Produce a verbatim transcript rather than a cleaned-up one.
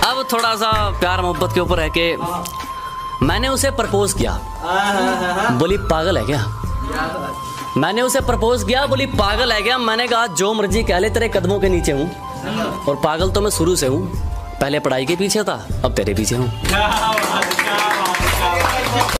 अब थोड़ा सा प्यार मोहब्बत के ऊपर है कि मैंने उसे प्रपोज किया, बोली पागल है क्या। मैंने उसे प्रपोज किया, बोली पागल है क्या। मैंने कहा जो मर्जी कह ले, तेरे कदमों के नीचे हूँ, और पागल तो मैं शुरू से हूँ। पहले पढ़ाई के पीछे था, अब तेरे पीछे हूँ।